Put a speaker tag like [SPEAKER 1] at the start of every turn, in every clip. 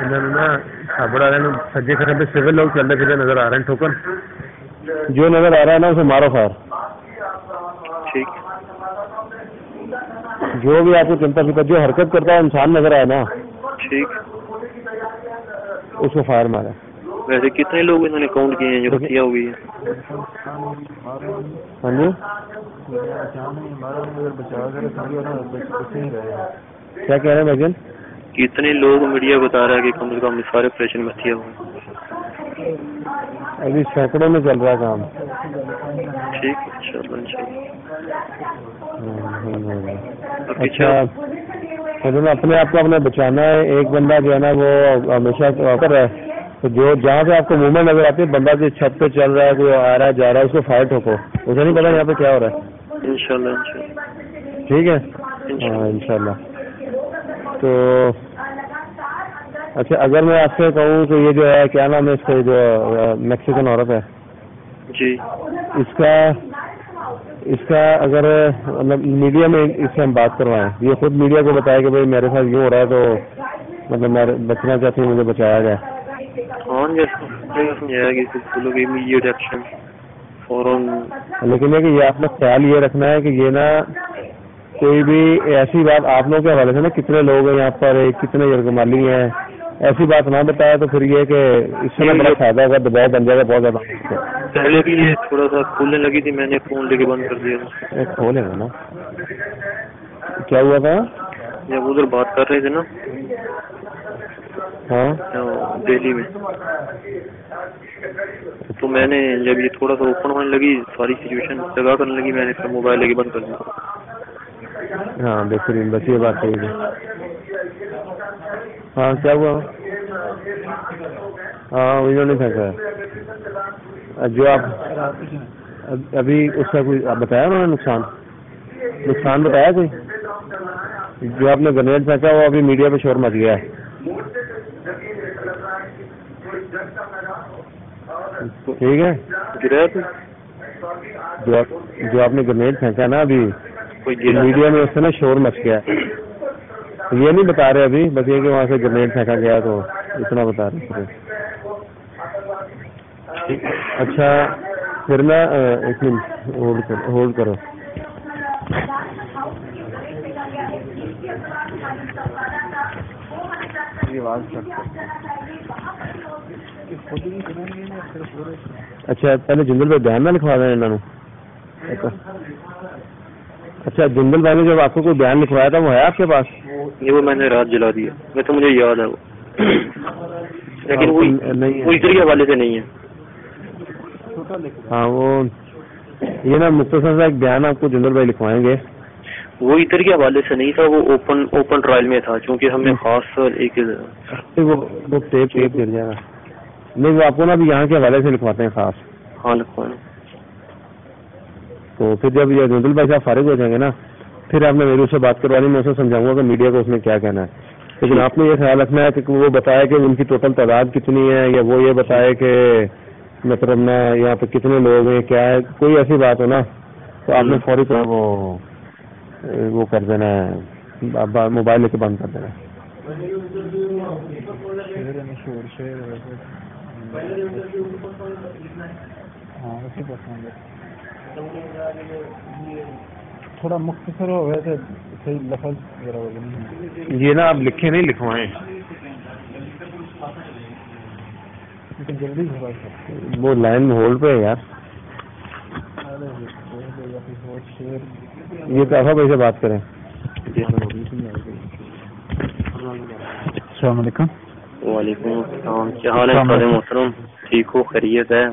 [SPEAKER 1] انہوں نے نا چھابڑ والے سجے کھڑے پہ سول لوگ چلتے پھرتے نظر آ رہے ہیں. ٹھوکر جو نظر آ رہا ہے نا اسے مارو خیر.
[SPEAKER 2] ٹھیک.
[SPEAKER 1] جو بھی آپ کو چلتا پھرتا جو حرکت کرتا ہے انسان نظر آئے نا
[SPEAKER 2] ٹھیک
[SPEAKER 1] اس کو فائر مارا.
[SPEAKER 2] ویسے کتنے لوگ انہوں نے کاؤنٹ کیے ہیں جو ہتیا ہوئی ہے؟
[SPEAKER 1] ہاں جی کیا کہہ رہے ہیں بھجن؟
[SPEAKER 2] کتنے لوگ میڈیا بتا رہا ہے کہ کم از کم سارے آپریشن میں ہتیا ہوئے؟
[SPEAKER 1] ابھی سینکڑوں میں چل رہا ہے کام.
[SPEAKER 2] ٹھیک ہے انشاءاللہ.
[SPEAKER 1] اچھا اپنے آپ کو اپنے بچانا ہے. ایک بندہ جو ہے نا وہ ہمیشہ کر رہا ہے تو جو جہاں سے آپ کو موومنٹ نظر آتی ہے بندہ جو چھت پہ چل رہا ہے کوئی آ رہا ہے جا رہا ہے اس کو فائر ٹھوکو. اسے نہیں پتا یہاں پہ کیا ہو رہا ہے.
[SPEAKER 2] انشاءاللہ.
[SPEAKER 1] ٹھیک ہے ہاں انشاءاللہ. تو اچھا اگر میں آپ سے کہوں تو یہ جو ہے کیا نام ہے اس کا جو میکسیکن عورت ہے
[SPEAKER 2] جی
[SPEAKER 1] اس کا اگر مطلب میڈیا میں اس سے ہم بات کروائیں یہ خود میڈیا کو بتائے کہ بھائی میرے ساتھ یوں ہو رہا ہے تو مطلب میں بچنا چاہتی ہوں مجھے بچایا جائے. لیکن یہ کہ یہ آپ نے خیال یہ رکھنا ہے کہ یہ نا کوئی بھی ایسی بات آپ لوگوں کے حوالے سے نا کتنے لوگ ہیں یہاں پر کتنے یرغمالی ہیں ایسی بات نہ بتایا تو پھر یہ کہ اس سے بڑا فائدہ ہوگا دباؤ بن جائے گا بہت زیادہ.
[SPEAKER 2] پہلے بھی یہ تھوڑا سا کھولنے لگی تھی میں نے فون لے کے بند کر دیا.
[SPEAKER 1] کھولے گا نا کیا ہوا تھا
[SPEAKER 2] جب ادھر بات کر رہے تھے نا
[SPEAKER 1] ہاں
[SPEAKER 2] دہلی میں تو میں نے جب یہ تھوڑا سا اوپن ہونے لگی ساری سچویشن جگہ کرنے لگی میں نے پھر موبائل لے کے بند کر دیا.
[SPEAKER 1] ہاں بہترین بس یہ بات صحیح ہے. ہاں کیا ہوا ہاں انہوں نے پھینکا ہے جو آپ ابھی اس کا کوئی آپ بتایا انہوں نے نقصان بتایا کوئی جو آپ نے گرنیڈ پھینکا وہ ابھی میڈیا پہ شور مچ گیا ہے. ٹھیک ہے جو آپ نے گرنیڈ پھینکا نا ابھی میڈیا میں اس سے نا شور مچ گیا. یہ نہیں بتا رہے ابھی بس یہ کہ وہاں سے گرنیڈ پھینکا گیا تو اتنا بتا رہے. اچھا پھر نا ایک منٹ ہولڈ کرو. اچھا پہلے جنگل پہ بیان نہ لکھوا دیں انہوں نے. اچھا جنگل بھائی نے جب آپ کو کوئی بیان لکھوایا تھا وہ ہے آپ کے پاس؟
[SPEAKER 2] یہ وہ میں نے رات جلا دیا میں تو مجھے یاد ہے وہ لیکن وہ ادھر کے حوالے سے نہیں ہے.
[SPEAKER 1] ہاں وہ یہ نا مختصر سا ایک بیان آپ کو جنگل بھائی لکھوائیں گے.
[SPEAKER 2] وہ ادھر کے حوالے سے نہیں تھا وہ اوپن ٹرائل میں تھا چونکہ ہم نے خاص ایک
[SPEAKER 1] وہ ٹیپ گر جائے گا. نہیں وہ آپ کو نا ابھی یہاں کے حوالے سے لکھواتے ہیں خاص.
[SPEAKER 2] ہاں لکھوائیں.
[SPEAKER 1] تو پھر جب یہ جنگل بھائی صاحب فارغ ہو جائیں گے نا پھر آپ نے میری اس سے بات کروانی میں اسے سمجھاؤں گا کہ میڈیا کو اس میں کیا کہنا ہے. لیکن آپ نے یہ خیال رکھنا ہے کہ وہ بتائے کہ ان کی ٹوٹل تعداد کتنی ہے یا وہ یہ بتائے کہ مطلب نا یہاں پہ کتنے لوگ ہیں کیا ہے کوئی ایسی بات ہو نا تو آپ نے فوری طور وہ کر دینا ہے موبائل لے کے بند کر دینا ہے.
[SPEAKER 3] تھوڑا مختصر ہو گئے تھے صحیح لفظ
[SPEAKER 1] یہ نا آپ لکھے نہیں لکھوائیں
[SPEAKER 3] جلدی
[SPEAKER 1] وہ لائن میں ہولڈ پہ ہے یار. یہ کافی بھائی سے بات کریں.
[SPEAKER 3] السلام علیکم.
[SPEAKER 2] وعلیکم السلام. کیا حال ہے محترم؟ ٹھیک ہو خیریت ہے؟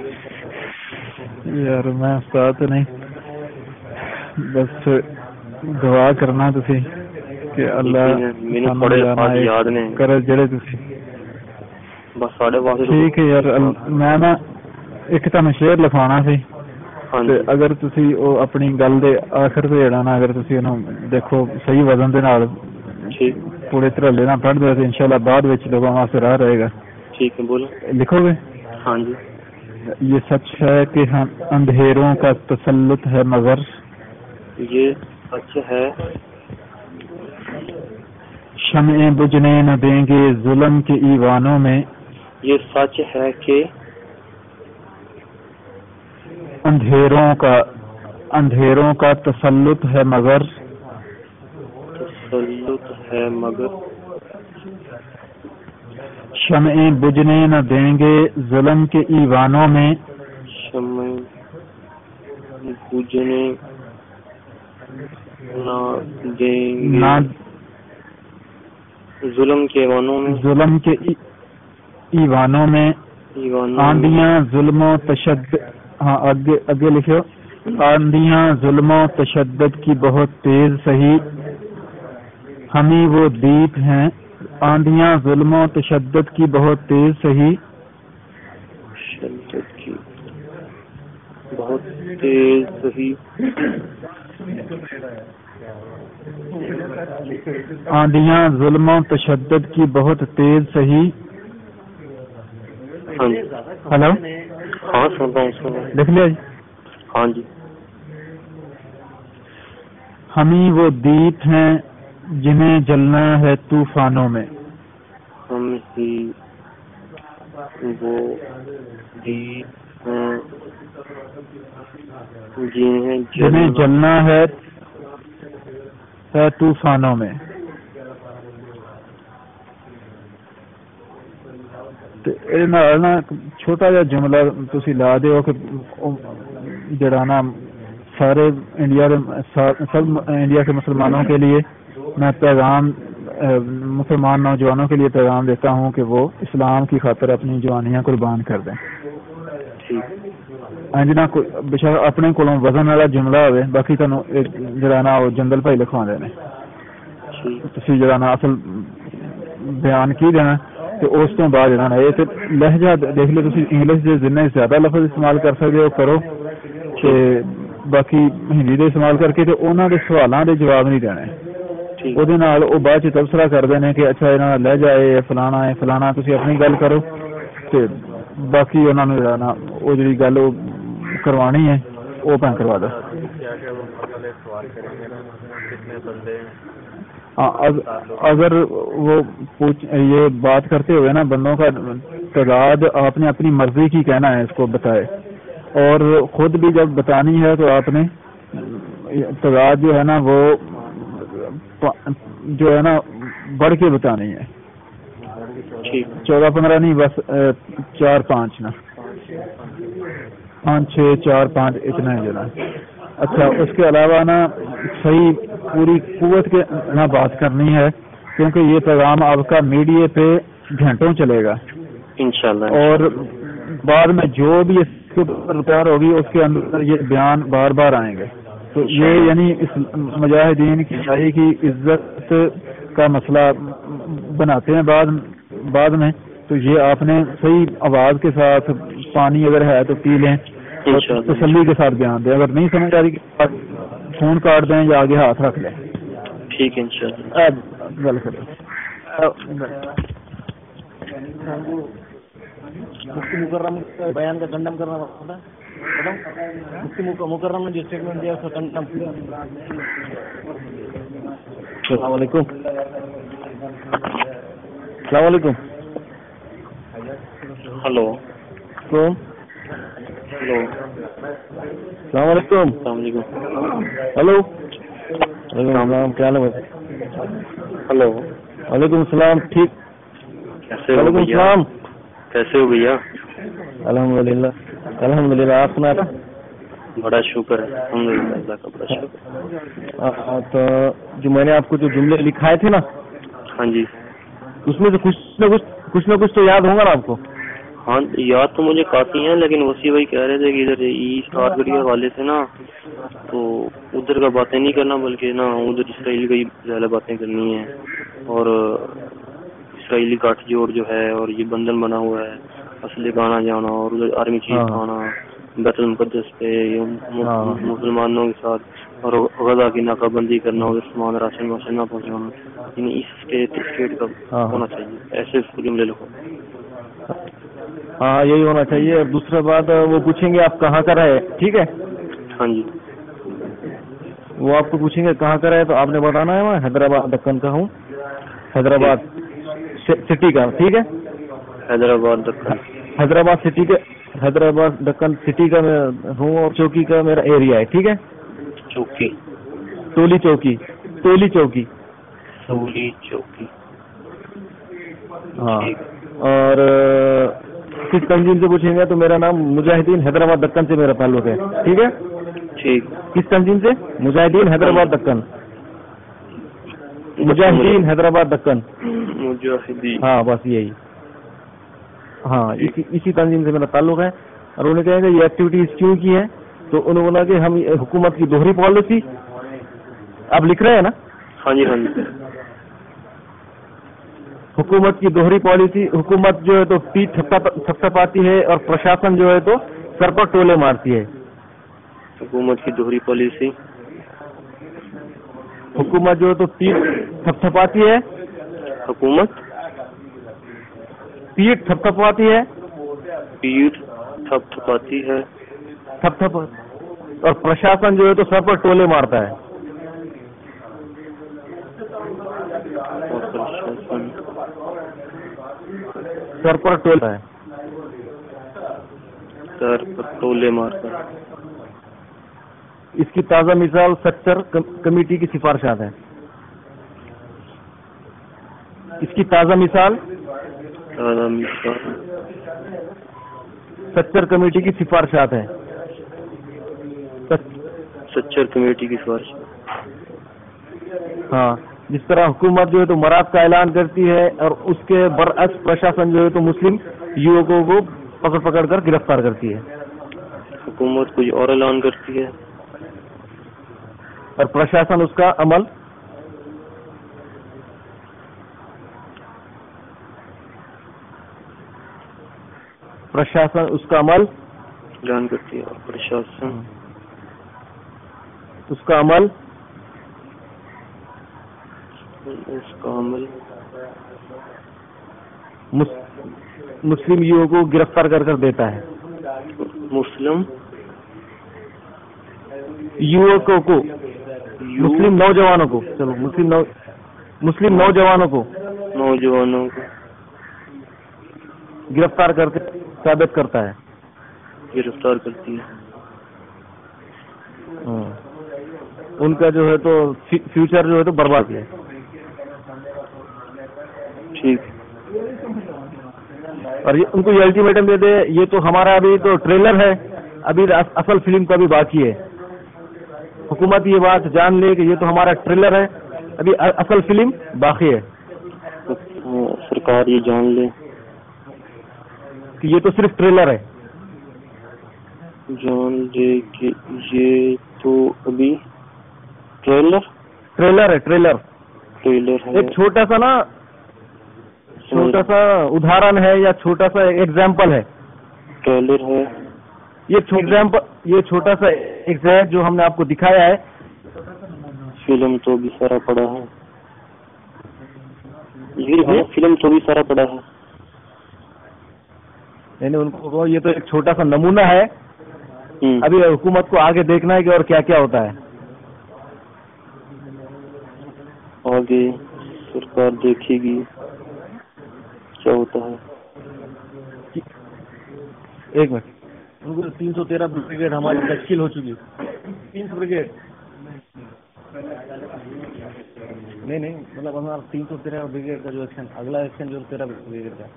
[SPEAKER 3] یار میں استاد تو نہیں بس دعا کرنا تسی کہ اللہ
[SPEAKER 2] یاد نے
[SPEAKER 3] کرے جڑے تسی
[SPEAKER 2] بس ساڑھے واسطے.
[SPEAKER 3] ٹھیک ہے یار میں نا ایک تمہیں شعر لکھوانا سی اگر تسی او اپنی گل دے آخر تے جڑا نا اگر تسی انہوں دیکھو صحیح وزن دے نال پورے ترلے نہ پڑھ دو تو انشاءاللہ بعد وچ لوگوں واسطے راہ رہے گا.
[SPEAKER 2] ٹھیک ہے بولو.
[SPEAKER 3] لکھو گے؟
[SPEAKER 2] ہاں جی.
[SPEAKER 3] یہ سچ ہے کہ اندھیروں کا تسلط ہے مگر
[SPEAKER 2] یہ سچ ہے
[SPEAKER 3] شمعیں بجھنے نہ دیں گے ظلم کے ایوانوں میں.
[SPEAKER 2] یہ سچ ہے کہ
[SPEAKER 3] اندھیروں کا تسلط ہے مگر شمعیں بجھنے نہ دیں گے ظلم کے ایوانوں میں.
[SPEAKER 2] شمعیں بجھنے نہ دیں گے ظلم کے ایوانوں میں.
[SPEAKER 3] ظلم کے ایوانوں میں آندیاں ظلم و تشدد. ہاں آگے لکھو. آندیاں ظلم و تشدد کی بہت تیز سہی ہمیں وہ دیپ ہیں. آندیاں ظلم و تشدد کی بہت تیز سہی آندیاں ظلم و تشدد کی بہت تیز سہی. ہلو
[SPEAKER 2] ہاں سن رہا ہوں.
[SPEAKER 3] لکھ لیا جی.
[SPEAKER 2] ہاں جی.
[SPEAKER 3] ہمیں وہ دیپ ہیں جنہیں جلنا ہے طوفانوں میں.
[SPEAKER 2] ہم ہی وہ دیپ ہیں
[SPEAKER 3] جنہیں جلنا ہے طوفانوں میں. چھوٹا جا جملہ تسی لا دیو کہ جڑا نا سارے سب انڈیا کے مسلمانوں کے لیے میں پیغام مسلمان نوجوانوں کے لیے پیغام دیتا ہوں کہ وہ اسلام کی خاطر اپنی جوانیاں قربان کر دیں. جنا بشک اپنے کو وزن والا جملہ ہوئے باقی تنوں جڑا نا وہ جنگل بھائی لکھوا دینے تسی جڑا نا اصل بیان کی دینا. تو اس تو بعد جڑا نا یہ لہجہ دیکھ لو تسی انگلش دے جتنے زیادہ لفظ استعمال کر سکتے ہو کرو کہ باقی ہندی دے استعمال کر کے تے انہاں دے سوالاں دے جواب نہیں دینے. وہ نال وہ بعد چ تبصرہ کرتے ہیں کہ اچھا یہاں لہجہ ہے فلانا تسی اپنی گل کرو تے باقی انہوں نے جڑا نا وہ جڑی گل وہ کروانی ہے وہ پہ کروا دو. اگر وہ یہ بات کرتے ہوئے نا بندوں کا تعداد آپ نے اپنی مرضی کی کہنا ہے اس کو بتائے اور خود بھی جب بتانی ہے تو آپ نے تعداد جو ہے نا وہ جو ہے نا بڑھ کے بتانی ہے. 14-15 نہیں بس 4-5 نا 5-6-4-5 اتنا ہی جنا. اچھا اس کے علاوہ نا صحیح پوری قوت کے نہ بات کرنی ہے کیونکہ یہ پیغام آپ کا میڈیا پہ گھنٹوں چلے گا
[SPEAKER 2] انشاءاللہ.
[SPEAKER 3] اور بعد میں جو بھی اس کے تیار ہوگی اس کے اندر یہ بیان بار بار آئیں گے. تو یہ یعنی اس مجاہدین کی شاہی کی عزت کا مسئلہ بناتے ہیں بعد میں. تو یہ آپ نے صحیح آواز کے ساتھ پانی اگر ہے تو پی لیں تسلی کے ساتھ بیان دیں. اگر نہیں سمجھ آ رہی فون کاٹ دیں یا آگے ہاتھ رکھ لیں.
[SPEAKER 2] ٹھیک ہے انشاءاللہ.
[SPEAKER 3] گل کریں
[SPEAKER 4] مفتی مکرم بیان کا کنڈم کرنا پڑتا ہے. مفتی مکرم نے جو اسٹیٹمنٹ دیا اس کا کنڈم.
[SPEAKER 1] السلام علیکم. السلام علیکم.
[SPEAKER 2] ہلو
[SPEAKER 1] ہلو السلام علیکم.
[SPEAKER 2] السلام علیکم.
[SPEAKER 1] ہلو وعلیکم السلام. کیا حال ہے؟
[SPEAKER 2] ہلو
[SPEAKER 1] وعلیکم السلام. ٹھیک. وعلیکم السلام.
[SPEAKER 2] کیسے ہو بھیا؟
[SPEAKER 1] الحمدللہ. آپ سنا تھا؟
[SPEAKER 2] بڑا شکر ہے الحمدللہ اللہ کا بڑا شکر.
[SPEAKER 1] تو جو میں نے آپ کو جو جملے لکھائے تھے نا
[SPEAKER 2] ہاں جی
[SPEAKER 1] اس میں سے کچھ نہ کچھ تو یاد ہوگا نا آپ کو؟
[SPEAKER 2] ہاں یاد تو مجھے کافی ہیں لیکن وسیع بھائی کہہ رہے تھے کہ ادھر ایسٹ آرگڑی والے سے نا تو ادھر کا باتیں نہیں کرنا بلکہ نا ادھر اسرائیل کی زیادہ باتیں کرنی ہیں اور اسرائیلی گٹھ جوڑ جو ہے اور یہ بندھن بنا ہوا ہے اسلحے کا آنا جانا اور ادھر آرمی چیز کھانا بیت المقدس پہ مسلمانوں کے ساتھ اور غزہ کی ناکہ بندی کرنا ادھر سامان راشن واشن نہ پہنچانا یعنی اس اسٹیٹ کا ہونا چاہیے. ایسے اس کو جملے لکھو.
[SPEAKER 1] ہاں یہی ہونا چاہیے. اور دوسرا بات وہ پوچھیں گے آپ کہاں کا رہے. ٹھیک ہے.
[SPEAKER 2] ہاں جی
[SPEAKER 1] وہ آپ کو پوچھیں گے کہاں کا رہے تو آپ نے بتانا ہے میں حیدرآباد دکن کا ہوں.
[SPEAKER 3] حیدرآباد سٹی کا, ٹھیک ہے,
[SPEAKER 2] حیدرآباد دکن,
[SPEAKER 3] حیدرآباد سٹی کے, حیدرآباد دکن سٹی کا میں ہوں اور چوکی کا میرا ایریا ہے, ٹھیک ہے.
[SPEAKER 2] چوکی,
[SPEAKER 3] ٹولی چوکی, ٹولی چوکی,
[SPEAKER 2] ٹولی چوکی,
[SPEAKER 3] ہاں. اور کس تنظیم سے پوچھیں گے تو میرا نام مجاہدین حیدرآباد دکن سے میرا تعلق ہے, ٹھیک ہے.
[SPEAKER 2] ٹھیک.
[SPEAKER 3] کس تنظیم سے؟ مجاہدین حیدرآباد دکن, مجاہدین حیدرآباد دکن,
[SPEAKER 2] مجاہدین,
[SPEAKER 3] ہاں بس یہی, ہاں اسی تنظیم سے میرا تعلق ہے. اور انہوں نے کہا کہ یہ ایکٹیویٹیز کیوں کی ہیں, تو انہوں نے بولا کہ ہم حکومت کی دوہری پالیسی, آپ لکھ رہے ہیں نا؟
[SPEAKER 2] ہاں جی, ہاں جی.
[SPEAKER 3] حکومت کی دوہری پالیسی, حکومت جو ہے تو پیٹ تھپتھپاتی ہے اور پرشاسن جو ہے تو سر پر ٹولے مارتی ہے.
[SPEAKER 2] حکومت کی دوہری پالیسی,
[SPEAKER 3] حکومت جو ہے تو پیٹ تھپتھپاتی ہے,
[SPEAKER 2] حکومت
[SPEAKER 3] پیٹ تھپتھپاتی ہے,
[SPEAKER 2] پیٹ تھپتھپاتی ہے,
[SPEAKER 3] تھپ اور پرشاسن جو ہے تو سر پر ٹولے مارتا ہے.
[SPEAKER 2] اور پرشاسن
[SPEAKER 3] سر پر ٹولتا ہے,
[SPEAKER 2] سر پر ٹولے مارتا ہے.
[SPEAKER 3] اس کی تازہ مثال سچر کمیٹی کی سفارشات ہیں. اس کی تازہ مثال سچر کمیٹی کی سفارشات ہیں.
[SPEAKER 2] سچر کمیٹی کی سفارش,
[SPEAKER 3] ہاں. جس طرح حکومت جو ہے تو مراد کا اعلان کرتی ہے اور اس کے برعکس پرشاسن جو ہے تو مسلم یوکوں کو پکڑ پکڑ کر گرفتار کرتی ہے.
[SPEAKER 2] حکومت کوئی اور اعلان کرتی ہے
[SPEAKER 3] اور پرشاسن اس کا عمل
[SPEAKER 2] اعلان کرتی ہے, اور پرشاسن
[SPEAKER 3] اس کا عمل مسلم یوگوں کو گرفتار کر کر دیتا ہے.
[SPEAKER 2] مسلم
[SPEAKER 3] یوکوں کو, مسلم نوجوانوں کو, چلو مسلم نوجوانوں کو گرفتار کر کے ثابت کرتا ہے,
[SPEAKER 2] گرفتار کرتی ہے.
[SPEAKER 3] ان کا جو ہے تو فیوچر جو ہے تو برباد ہے.
[SPEAKER 2] ٹھیک.
[SPEAKER 3] اور ان کو یہ الٹیمیٹم دے دے, یہ تو ہمارا ابھی تو ٹریلر ہے, ابھی اصل فلم کا بھی باقی ہے. حکومت یہ بات جان لے کہ یہ تو ہمارا ٹریلر ہے, ابھی اصل فلم باقی ہے.
[SPEAKER 2] سرکار یہ جان لے
[SPEAKER 3] کہ یہ تو صرف ٹریلر ہے,
[SPEAKER 2] جان لے کہ یہ تو ابھی ٹریلر
[SPEAKER 3] ہے. ٹریلر ہے, ایک چھوٹا سا ادھارن ہے یا چھوٹا سا ایگزامپل ہے.
[SPEAKER 2] ٹریلر ہے
[SPEAKER 3] یہ چھوٹا سا ایگزامپل جو ہم نے آپ کو دکھایا ہے.
[SPEAKER 2] فلم تو بھی سارا پڑا ہے, فلم تو بھی سارا پڑا ہے.
[SPEAKER 3] یعنی ان کو یہ تو ایک چھوٹا سا نمونہ ہے, ابھی حکومت کو آگے دیکھنا ہے کہ اور کیا کیا ہوتا ہے.
[SPEAKER 2] آگے سرکار دیکھے گی کیا ہوتا ہے.
[SPEAKER 3] ایک منٹ,
[SPEAKER 4] 313 بریگیڈ ہماری تشکیل ہو چکی. 300 بریگیڈ نہیں مطلب ہمارا 313 بریگیڈ کا جو ایکشن, اگلا ایکشن جو 13 بریگیڈ کا.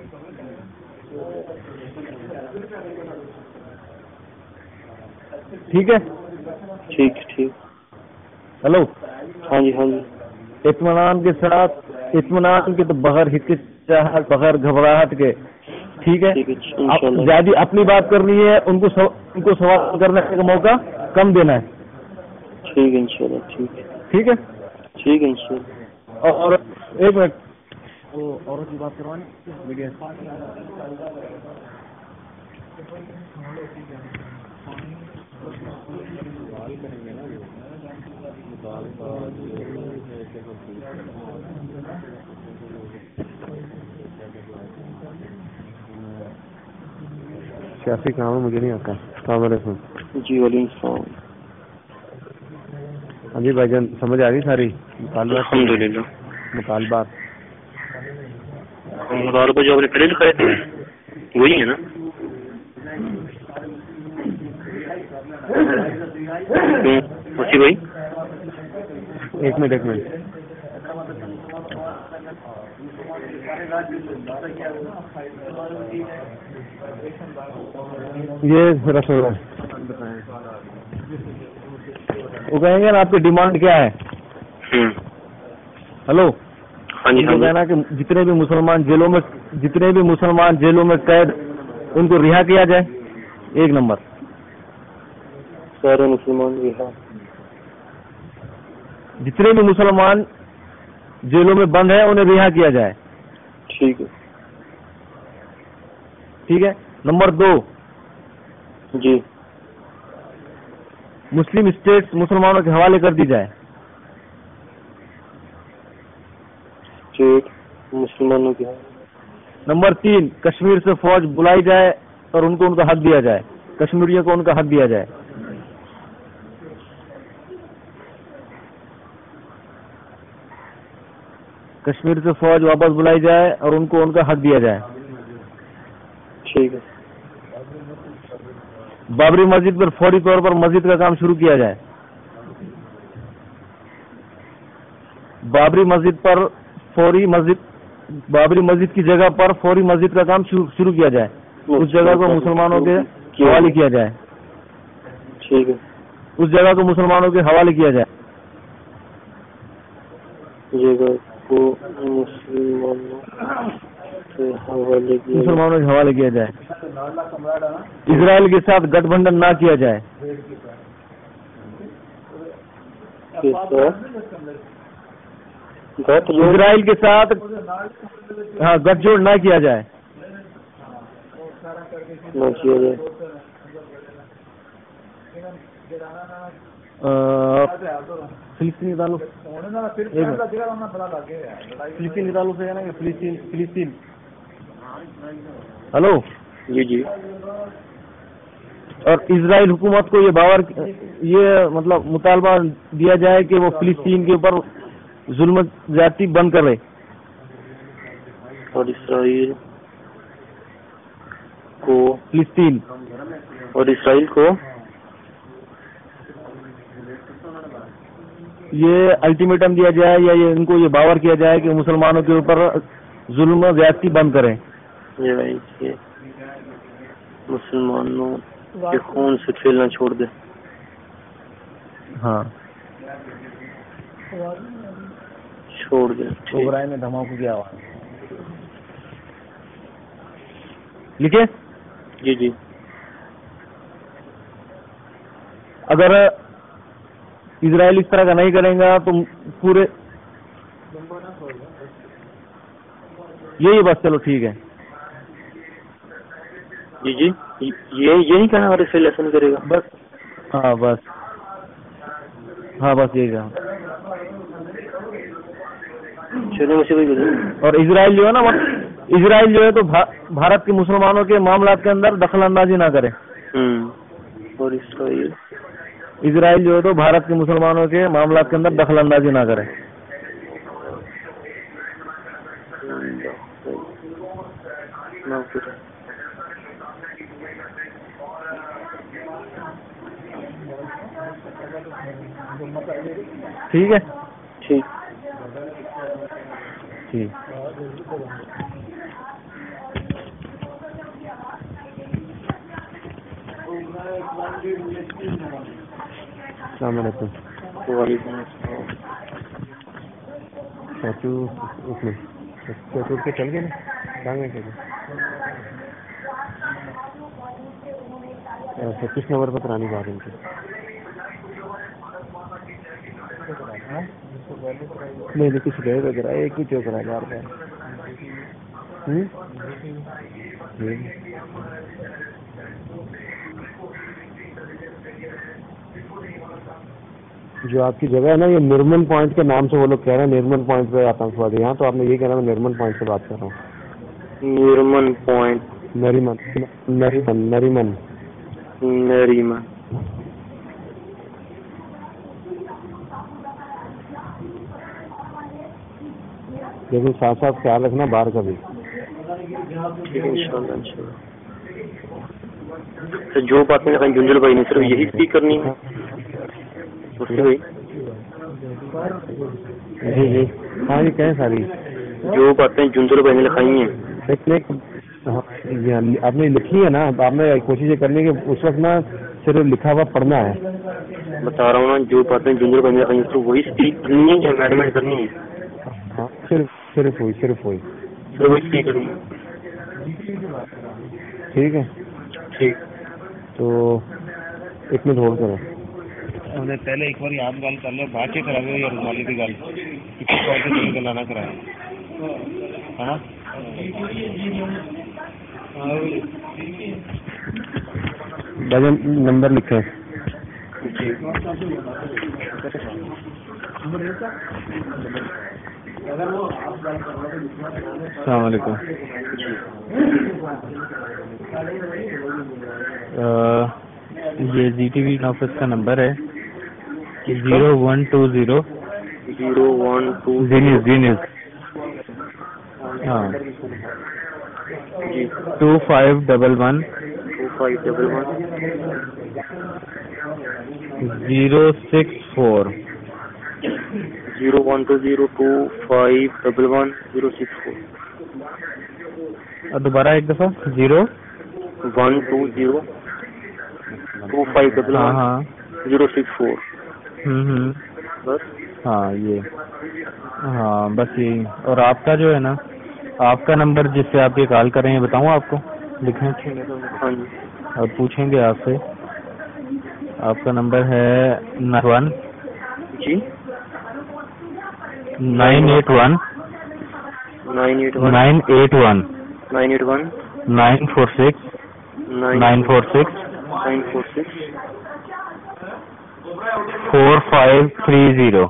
[SPEAKER 3] ٹھیک ہے,
[SPEAKER 2] ٹھیک.
[SPEAKER 3] ہلو,
[SPEAKER 2] ہاں جی.
[SPEAKER 3] اطمینان کے ساتھ, اطمینان کے تو بغیر ہچکچاہٹ, بغیر گھبراہٹ کے, ٹھیک ہے. زیادہ اپنی بات کرنی ہے, ان کو سوال کرنے کا موقع کم دینا ہے.
[SPEAKER 2] ٹھیک ہے انشاءاللہ.
[SPEAKER 3] ٹھیک ہے
[SPEAKER 2] انشاءاللہ.
[SPEAKER 3] اور ایک منٹ, وہ عورت کی بات کروانی میڈیا
[SPEAKER 1] سیاسی کام ہے, مجھے نہیں آتا. السلام علیکم.
[SPEAKER 2] جی وعلیکم السلام.
[SPEAKER 1] ہاں جی بھائی جان, سمجھ آ گئی ساری
[SPEAKER 2] الحمدللہ.
[SPEAKER 1] مطالبات.
[SPEAKER 2] मुतालबा जो आपने पहले लिखाए थे वही है ना? वसी भाई
[SPEAKER 1] एक मिनट ये रसोई वो कहेंगे ना आपकी डिमांड क्या है? हेलो,
[SPEAKER 2] हाँ जी,
[SPEAKER 1] उनको कहना कि जितने भी मुसलमान जेलों में कैद उनको रिहा किया जाए। एक नंबर,
[SPEAKER 2] सारे मुसलमान रिहा,
[SPEAKER 1] जितने भी मुसलमान जेलों में बंद है उन्हें रिहा किया जाए।
[SPEAKER 2] ठीक है,
[SPEAKER 1] ठीक है। नंबर 2
[SPEAKER 2] जी,
[SPEAKER 1] मुस्लिम स्टेट्स मुसलमानों के हवाले कर दी जाए।
[SPEAKER 2] ठीक, मुसलमानों की।
[SPEAKER 1] नंबर 3 कश्मीर से फौज बुलाई जाए और उनको उनका हक दिया जाए, कश्मीरियों को उनका हक दिया जाए। कश्मीर से फौज वापस बुलाई जाए और उनको उनका हक दिया जाए।
[SPEAKER 2] ठीक है।
[SPEAKER 1] बाबरी मस्जिद पर फौरी तौर पर मस्जिद का काम शुरू किया जाए। बाबरी मस्जिद की जगह पर फौरी मस्जिद का काम शुरू किया जाए। उस जगह को मुसलमानों के हवाले किया जाए।
[SPEAKER 2] ठीक है।
[SPEAKER 1] उस जगह को मुसलमानों के हवाले किया जाए।
[SPEAKER 2] जगह को
[SPEAKER 1] मुसलमानों के हवाले किया जाए। इजराइल के साथ गठबंधन ना किया जाए। इजराइल के साथ गठजोड़ ना किया जाए। फिलिस्तीनी ताल्लुक से है ना, फिलिस्तीन। हेलो
[SPEAKER 2] जी।
[SPEAKER 1] और इजराइल हुकूमत को ये मतलब मुतालबा दिया जाए कि वो फिलिस्तीन के ऊपर जुल्म ज्यादती बंद करे।
[SPEAKER 2] और इसराइल को
[SPEAKER 1] फिलिस्तीन
[SPEAKER 2] और इसराइल को
[SPEAKER 1] ये अल्टीमेटम दिया जाए या इनको ये बावर किया जाए कि मुसलमानों के ऊपर जुल्म ज्यादती बंद करें।
[SPEAKER 2] ये मुसलमानों के खून से खेलना छोड़ दे।
[SPEAKER 1] हाँ,
[SPEAKER 2] छोड़ दे।
[SPEAKER 1] ओबराय ने धमाके की आवाज लिखे।
[SPEAKER 2] जी।
[SPEAKER 1] अगर इजराइल इस तरह का नहीं करेगा तो पूरे यही बस। चलो ठीक है।
[SPEAKER 2] जी यही कहना और इससे लेसन करेगा
[SPEAKER 1] बस। हाँ बस यही कहा।
[SPEAKER 2] चलो वैसे भाई।
[SPEAKER 1] और इजराइल जो है तो भारत के मुसलमानों के मामलात के अंदर दखल अंदाजी ना करे।
[SPEAKER 2] और
[SPEAKER 1] इजराइल जो है तो भारत के मुसलमानों के मामलात के अंदर दखल अंदाजी ना करे। ठीक है।
[SPEAKER 2] ठीक।
[SPEAKER 1] अस्सलाम वालेकुम। चाचू उसमें चाचू के चल गए ना, कहाँ गए? 25 नंबर पर पुरानी बात उनकी। नहीं कुछ गए वगैरह एक ही चौक रहा बार। जो आपकी जगह है ना, ये निर्मल पॉइंट के नाम से वो लोग कह रहे हैं। निर्मल पॉइंट पे आतंकवादी। यहाँ तो आपने ये कहना, मैं निर्मल पॉइंट से बात कर रहा हूँ।
[SPEAKER 2] निर्मल पॉइंट,
[SPEAKER 1] नरीमन। लेकिन साथ साथ ख्याल रखना बाहर का भी।
[SPEAKER 2] ٹھیک ہے انشاءاللہ انشاءاللہ. تو جو بات میں نے کہا جنجل بھائی نے صرف یہی اسپیک کرنی ہے مفتی بھائی؟
[SPEAKER 1] جی جی ہاں یہ کہیں ساری
[SPEAKER 2] جو باتیں جنجل بھائی نے لکھائی ہیں
[SPEAKER 1] آپ نے لکھی ہے نا, آپ نے کوشش یہ کرنی ہے کہ اس وقت نا صرف لکھا ہوا پڑھنا ہے.
[SPEAKER 2] بتا رہا ہوں نا, جو باتیں جنجل بھائی نے لکھائی ہیں صرف وہی اسپیک کرنی ہے یا میڈمنٹ کرنی ہے؟
[SPEAKER 1] ہاں صرف وہی
[SPEAKER 2] صرف وہی اسپیک کرنی ہے.
[SPEAKER 1] ٹھیک ہے
[SPEAKER 2] ٹھیک.
[SPEAKER 1] تو ایک منٹ ہولڈ کرو.
[SPEAKER 5] پہلے ایک بار آپ گل کر لو, بعد چ کرا گے یا رومالی کی گل کسی گلا نہ کرا ہے نا.
[SPEAKER 1] بھجن نمبر لکھیں.
[SPEAKER 2] جی
[SPEAKER 3] السلام علیکم. یہ جی ٹی وی آفس کا نمبر ہے 0120 زینس ہاں 2511 064
[SPEAKER 2] 01202511
[SPEAKER 3] اور دوبارہ ایک دفعہ
[SPEAKER 2] 01202511 بس.
[SPEAKER 3] ہاں یہ ہاں بس یہی. اور آپ کا جو ہے نا, آپ کا نمبر جس سے آپ یہ کال کر رہے ہیں بتاؤں آپ کو, لکھیں
[SPEAKER 2] ہاں جی
[SPEAKER 3] اور پوچھیں گے آپ سے. آپ کا نمبر ہے 91
[SPEAKER 2] جی
[SPEAKER 3] 981 981 946 4530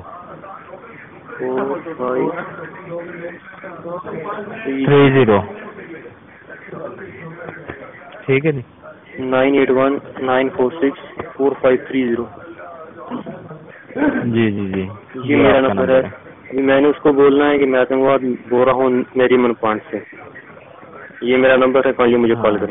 [SPEAKER 3] ٹھیک ہے جی.
[SPEAKER 2] 9819464530.
[SPEAKER 3] جی جی جی
[SPEAKER 2] یہ میرا نمبر ہے. میں نے اس کو بولنا ہے کہ میں آتنکواد بول رہا ہوں نریمن پوائنٹ سے. یہ میرا نمبر ہے, کل یہ مجھے کال کریں.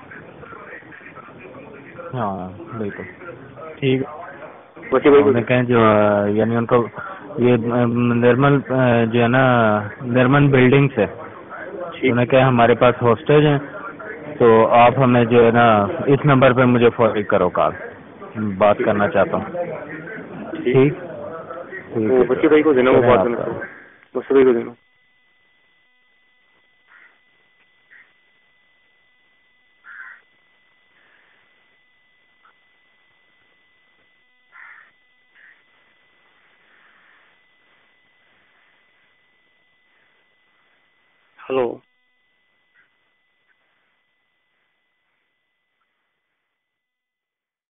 [SPEAKER 3] ہاں بالکل ٹھیک ہے.
[SPEAKER 2] وسیع بھائی
[SPEAKER 3] انہوں نے کہیں جو یعنی ان کو یہ نرمل جو ہے نا نرمن بلڈنگ سے انہوں نے کہا ہمارے پاس ہاسٹیج ہیں, تو آپ ہمیں جو ہے نا اس نمبر پہ مجھے فارورڈ کرو کال, بات کرنا چاہتا ہوں. ٹھیک
[SPEAKER 2] وسیع بھائی کو دینا, وہ بات کرنا. وسیع بھائی کو دینا. ہلو